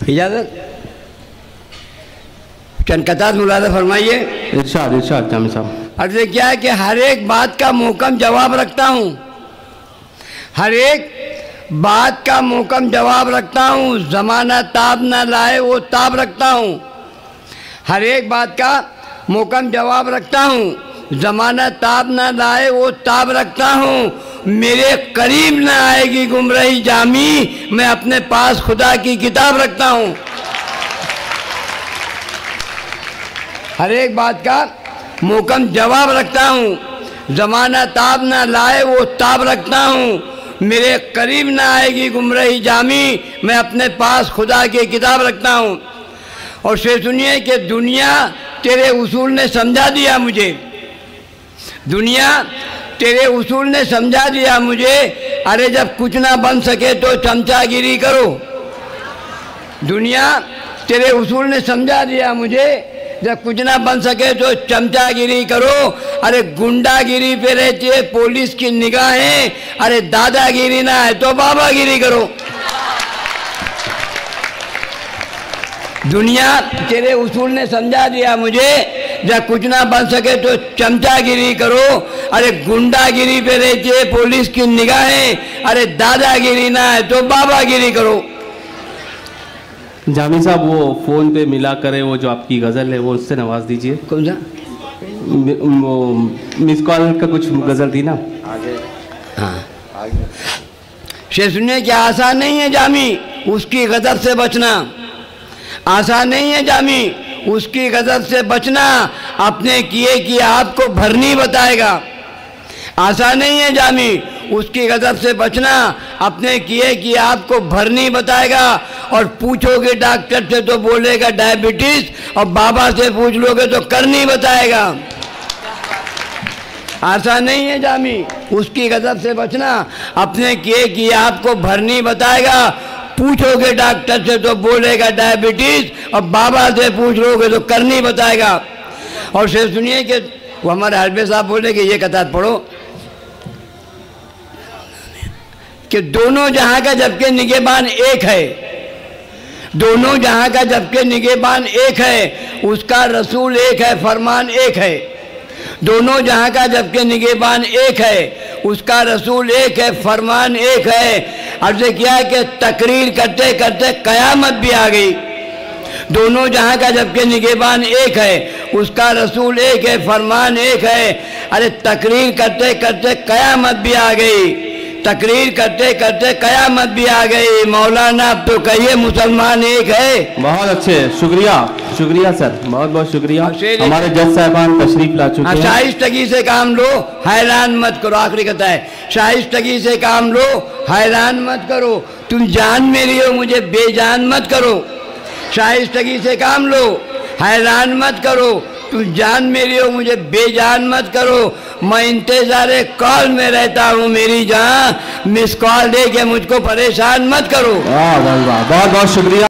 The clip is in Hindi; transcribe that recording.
इजाज़त, चंद कतार मुलाज़ा फरमाइए। इरशाद इरशाद जामी साहब। अर्ज़ क्या है कि हर एक बात का मुहकम जवाब रखता हूँ, हर एक बात का मुहकम जवाब रखता हूँ, ज़माना ताब ना लाए वो ताब रखता हूँ। हर एक बात का मुहकम जवाब रखता हूँ, ज़माना ताब ना लाए वो ताब रखता हूँ। मेरे करीब ना आएगी गुमराही जामी, मैं अपने पास खुदा की किताब रखता हूँ। हर एक बात का मुहकम जवाब रखता हूँ, ज़माना ताब ना लाए वो ताब रखता हूँ। मेरे करीब ना आएगी गुमराही जामी, मैं अपने पास खुदा की किताब रखता हूँ। और शेर सुनिए कि दुनिया तेरे उसूल ने समझा दिया मुझे, दुनिया तेरे उसूल ने समझा दिया मुझे। अरे जब कुछ ना बन सके तो चमचागिरी करो। दुनिया तेरे उसूल ने समझा दिया मुझे, जब कुछ ना बन सके तो चमचागिरी करो। अरे गुंडागिरी पे रहती है पुलिस की निगाहें, अरे दादागिरी ना है तो बाबागिरी करो। दुनिया तेरे उसूल ने समझा दिया मुझे, जब कुछ ना बन सके तो चमचागिरी करो। अरे गुंडागिरी पे रहती है पुलिस की निगाहें, अरे दादागिरी ना है तो बाबागिरी करो। जामी साहब वो फ़ोन पे मिला करे वो जो आपकी गज़ल है वो उससे नवाज दीजिए। कौन सा? वो मिस कॉल का कुछ गज़ल थी ना आगे। हाँ शेर सुनिए क्या आसान नहीं है जामी उसकी गज़ब से बचना, आसान नहीं है जामी उसकी गज़ब से बचना। अपने किए कि आपको भरनी बताएगा, आसान नहीं है जामी उसकी गज़ब से बचना। अपने किए कि आपको भरनी बताएगा। और पूछोगे डॉक्टर से तो बोलेगा डायबिटीज, और बाबा से पूछ लोगे तो करनी बताएगा। आसान नहीं है जामी उसकी गज़ब से बचना। अपने किए कि आपको भरनी बताएगा। पूछोगे डॉक्टर से तो बोलेगा डायबिटीज, और बाबा से पूछ लोगे तो करनी बताएगा। और शेर सुनिए कि वो हमारे हरबे साहब बोले कि ये कतार पढ़ो कि दोनों जहां का जबकि निगहबान एक है, दोनों जहां का जबकि निगहबान एक है, उसका रसूल एक है, फरमान एक है। दोनों जहां का जबकि निगहबान एक है, उसका रसूल एक है, फरमान एक है। अर्ज़ किया कि तकरीर करते करते क़यामत भी आ गई। दोनों जहां का जबकि निगहबान एक है, उसका रसूल एक है, फरमान एक है। अरे तकरीर करते करते क़यामत भी आ गई, तकरीर करते करते क़यामत भी आ गई। मौलाना अब तो कहिए मुसलमान एक है। बहुत अच्छे, शुक्रिया शुक्रिया सर, बहुत बहुत शुक्रिया। हमारे जज साहबान तशरीफ ला चुके हैं। शाइस्तगी से काम लो, हैरान मत करो। आखिरी कहता है शाइस्तगी से काम लो, हैरान मत करो। तुम जान मेरी हो, मुझे बेजान मत करो। शाइस्तगी से काम लो, हैरान मत करो। तुम जान मेरी हो, मुझे बेजान मत करो। मैं इंतज़ारे कॉल में रहता हूँ मेरी जान, मिस कॉल दे के मुझको परेशान मत करो। वाह वाह वाह, बहुत बहुत शुक्रिया।